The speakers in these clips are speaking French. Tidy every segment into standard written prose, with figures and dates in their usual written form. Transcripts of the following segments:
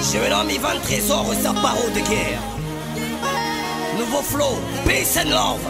J'ai un homme Ivan Trésor et sa parole de guerre. Nouveau flow, peace and love.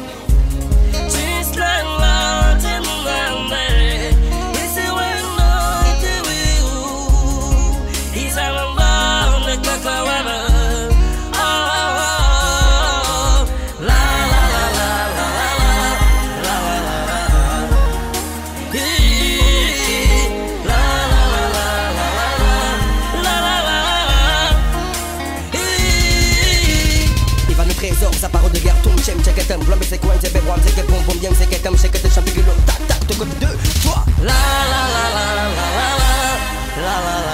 Trésor, sa parole de guerre, tourne, chem, check it, blanc, mais c'est quoi, c'est bébé, c'est que bon, bon, bien, c'est que t'aimes, c'est que t'es champion, tac, tac, te côté deux, toi. La la la la la la la la la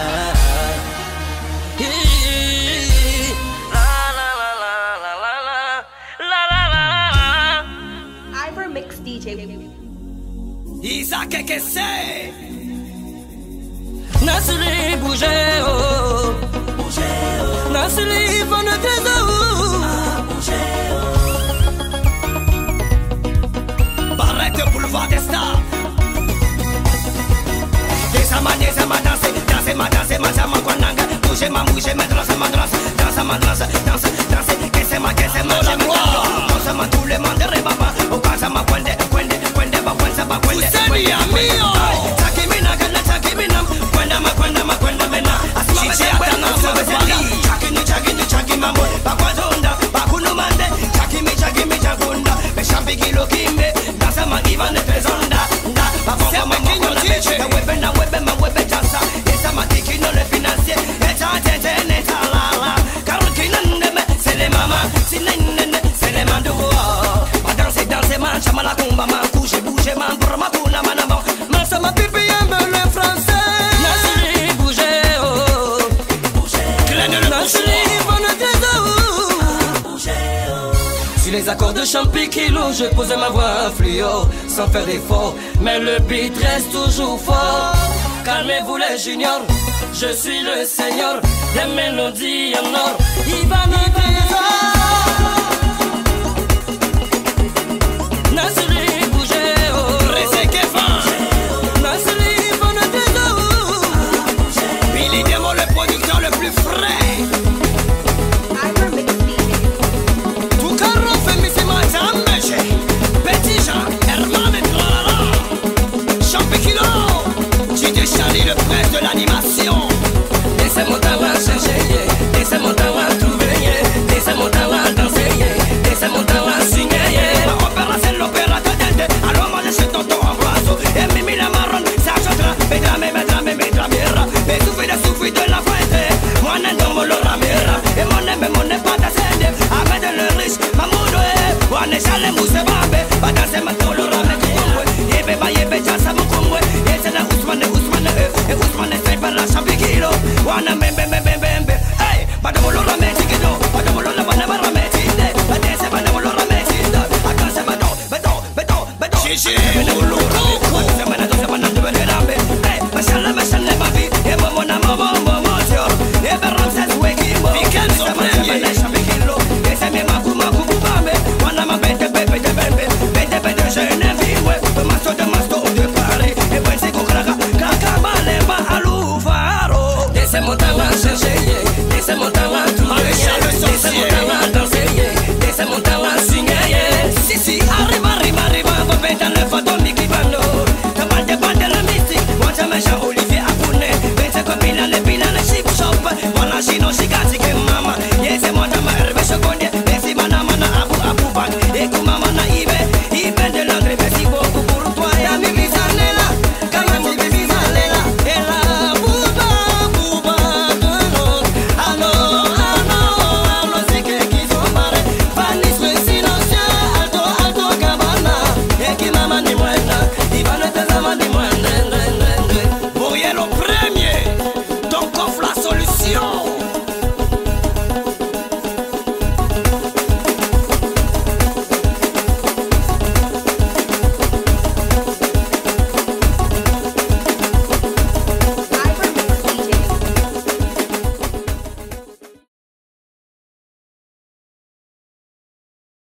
la. Ivermix DJ. Isaac, qu'est-ce que c'est? Nasili bouger, oh, bouger, oh. Nasili von le trésor. Barrette boulevard des stars. Desama, desama, danse, danse, ma danse, ma sama, guananga. Bouge ma, danse, ma danse, danse, ma danse, danse, danse. Que se ma, la gloire. Danse ma, tous les mandres, baba. O casa ma, cuende, cuende, cuende, ba, cuende, ba, cuende. Useni amio. Takimina, gana, takimina. Cuenda ma, cuenda ma, cuenda mena. Asma, me se atana, se me se li. Chakini, chakini, chakimambo. Ba, cuazonda, ba, kunumande. Chakimi, chakimi, chakunda. Me champi, kilo, kimbe. Ma Ivan de Trezonda, da, ma bomba, ma bomba, la peche, la webe, na webe, ma webe, jasa, esa ma tiki, no le financier, eta, tete, neta, la, la, car qui n'aime, c'est les mamas, si n'aime, c'est les mains de roi, ma danse, danse, ma chama, la comba, ma couche, bouge, ma pour ma pouna, ma naman, ma sa ma pipi, aime le français, Nasili bouger, oh, bouger, Nasili von le trésor. Sur les accords de Champi Kilo, je posais ma voix fluo, sans faire d'effort, mais le beat reste toujours fort. Calmez-vous les juniors, je suis le seigneur des mélodies en or. Ivan le trésor. Nasili bouger, oh, Nasili von le trésor. Billy Demo, le producteur le plus frais. Petit Jean, Herman et Clara, Champi Kilo, DJ Charlie, le prince de l'animation. Laissez-moi t'avoir cherché, laissez-moi t'avoir trouvé, laissez-moi t'avoir dansé, laissez-moi t'avoir signé. Ma opéra, c'est l'opéra de Dende. Alors moi je suis tonton Ambroise. Et Mimi la marronne, ça chantera. Médrame, médrame, médramera. Mais souffle de la fuente. Moi n'en me le ramera. Et mon n'est pas d'ascendre. Avec de le riche, Mamoudou. Moi n'est jamais mousse bambe. Pas danser ma tolo rame kongwe. Yebe ba yebe jasa mo kongwe. Yese na Ousmane, Ousmane. Et Ousmane c'est par la Champi Kilo. Wana membe, membe, membe. Hey, pas de molo rame tikido. Pas de molo la bana rame tinde. Pas de se bana molo rame tinde. Attention, beton. Chichi, molo rame. Attention, bana de bana rame. Hey, machallah, ma vie. Et maman, maman, maman, et Ramses Wekimo. Weekend,